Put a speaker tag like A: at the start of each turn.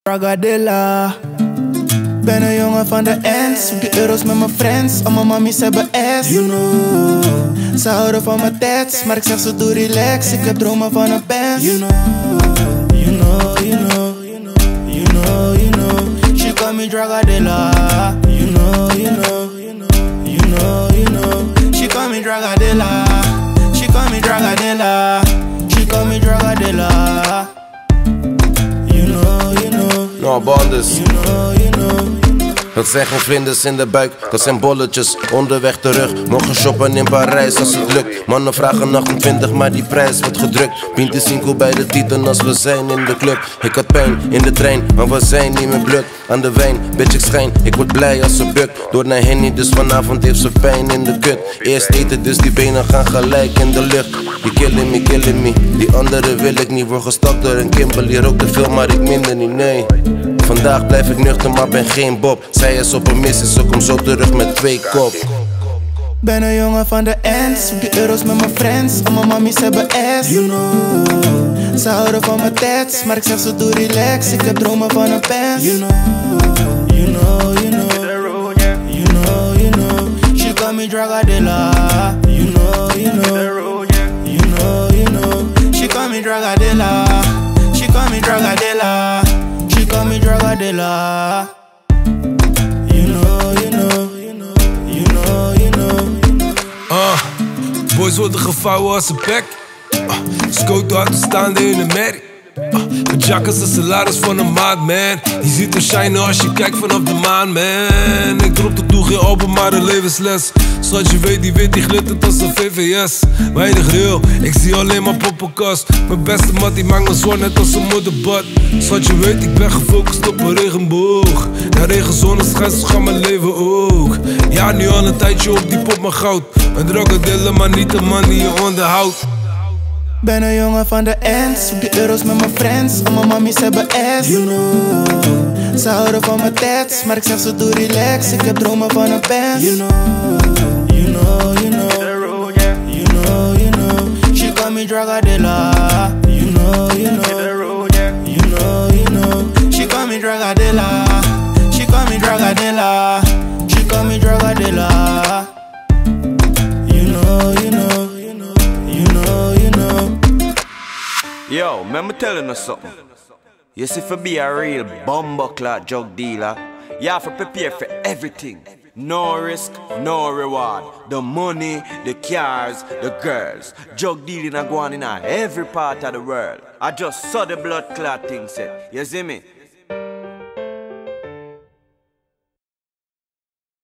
A: Bragadilla. Ben een jongen van de ends, zoek de euro's met mijn friends. Al mijn mammies hebben ass, you know. Ze houden van mijn tats, maar ik zeg ze doe relax. Ik heb dromen van een band, you know. You know, you know, you know, you know, you know. She call me Bragadilla. You know, you know, you know, you know, you know. She call me Bragadilla. She call me Bragadilla. She call me Bragadilla. You know, you know.
B: No bandes.
A: You know, you know.
B: Dat zijn geen vlinders in de buik, dat zijn bolletjes onderweg terug. Mogen shoppen in Parijs als het lukt. Mannen vragen 28, maar die prijs wordt gedrukt. 25 bij de titel als we zijn in de club. Ik had pijn in de trein, maar we zijn niet meer blut. Aan de wijn, bitch ik schijn, ik word blij als ze bukt. Door naar Henny, dus vanavond heeft ze pijn in de kut. Eerst eten, dus die benen gaan gelijk in de lucht. Die killing me, die andere wil ik niet. Word gestakt door een Kimberly, rook te veel, maar ik minder niet, nee. Vandaag blijf ik nuchter, maar ben geen Bob. Zij is op een missie, ze komt zo terug met 2 kop.
A: Ben een jongen van de ends, zoek de euro's met mijn friends. Al mijn mammies hebben ass, you know. Ze houden van mijn tats, maar ik zeg ze doe relax. Ik heb dromen van een band, you know. You know, you know, you know, you know. She call me Bragadilla. You know, you know, you know, you know. She call me Bragadilla. She call me Bragadilla. She call me Bragadilla. You know, you know, you know, you know, you know.
C: Boys worden gevouwen als een pek. Scoot uit te staande in de merrie. Mijn jack is de salaris van een maand, man. Je ziet hem shinen als je kijkt vanaf de maan, man. Ik drop de toe geen open, maar een levensles. Zoals je weet, die wit die glittert als een VVS. Weinig real, ik zie alleen maar poppenkast. Mijn beste mat, die maakt me zwaar net als een moederbad. Zoals je weet, ik ben gefocust op een regenboog. Na regenzone schijnt, zo gaat mijn leven ook. Ja, nu al een tijdje op die pop mijn goud. Een drugdealer, maar niet de man die je onderhoudt.
A: Ben een jongen van de ends, zoek de euro's met mijn friends. Al mijn mammies hebben ass, you know. Ze houden van mijn tats, maar ik zeg ze doe relax. Ik heb dromen van een band, you know. You know, you know, you know, you know. She call me Bragadilla. You know, you know, you know, you know. She call me Bragadilla. She call me Bragadilla. She call me Bragadilla. You know, you know, you know, you know, you know.
D: Yo, man, I'm telling you something. You see, for be a real bumbuckler drug dealer, you have to prepare for everything. No risk, no reward. The money, the cars, the girls. Drug dealing are going in every part of the world. I just saw the blood clot thing set. You see me?